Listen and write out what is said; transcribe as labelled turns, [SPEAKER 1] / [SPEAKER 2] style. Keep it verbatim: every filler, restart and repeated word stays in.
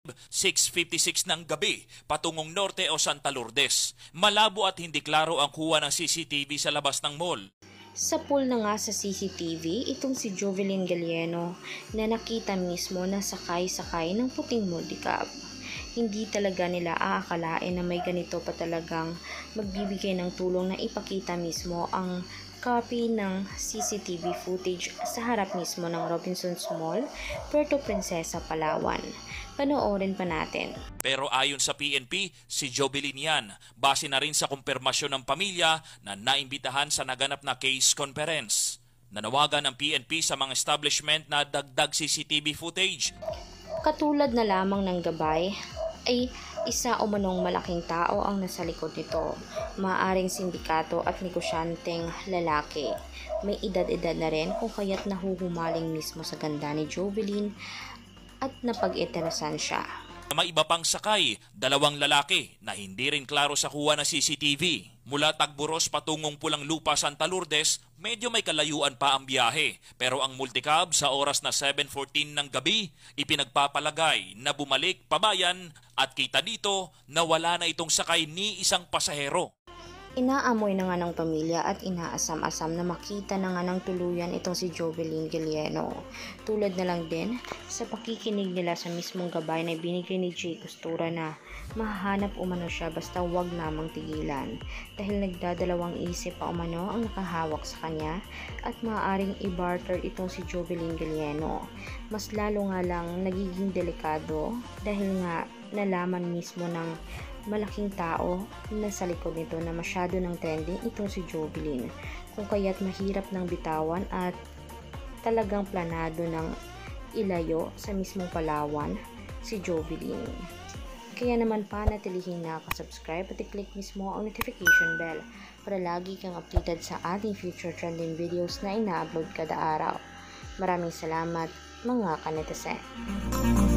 [SPEAKER 1] six fifty-six ng gabi patungong Norte o Santa Lourdes. Malabo at hindi klaro ang kuha ng C C T V sa labas ng mall.
[SPEAKER 2] Sa pool na nga sa C C T V, itong si Jovelyn Galieno na nakita mismo na sakay-sakay ng puting multicab. Hindi talaga nila aakalain na may ganito pa talagang magbibigay ng tulong na ipakita mismo ang copy ng C C T V footage sa harap mismo ng Robinsons Mall, Puerto Princesa, Palawan. Panoorin pa natin.
[SPEAKER 1] Pero ayon sa P N P, si Jovelyn yan, base na rin sa kumpirmasyon ng pamilya na naimbitahan sa naganap na case conference. Nanawagan ng P N P sa mga establishment na dagdag C C T V footage.
[SPEAKER 2] Katulad na lamang ng gabay, ay isa o manong malaking tao ang nasa likod nito. Maaring sindikato at negosyanteng lalaki. May edad-edad na rin kung kaya't nahuhumaling mismo sa ganda ni Jovelyn at napag-iterasan siya.
[SPEAKER 1] May iba pang sakay, dalawang lalaki na hindi rin klaro sa kuha ng C C T V. Mula Tagburos patungong Pulang Lupa, Santa Lourdes, medyo may kalayuan pa ang biyahe. Pero ang multicab sa oras na seven fourteen ng gabi, ipinagpapalagay na bumalik pabayan at kita dito na wala na itong sakay ni isang pasahero.
[SPEAKER 2] Inaamoy na nga ng pamilya at inaasam-asam na makita na nga ng tuluyan itong si Jovelyn Galieno. Tulad na lang din sa pakikinig nila sa mismong gabay na binigay ni Jay Costura na mahahanap umano siya basta wag namang tigilan. Dahil nagdadalawang isip pa umano ang nakahawak sa kanya at maaaring i-barter itong si Jovelyn Galieno. Mas lalo nga lang nagiging delikado dahil nga nalaman mismo ng malaking tao na sa likod nito na masyado ng trending itong si Jovelyn, kung kaya't mahirap ng bitawan at talagang planado ng ilayo sa mismong Palawan si Jovelyn. Kaya naman panatilihin na nakasubscribe at i-click mismo ang notification bell para lagi kang updated sa ating future trending videos na ina-upload kada araw. Maraming salamat mga kanetizen.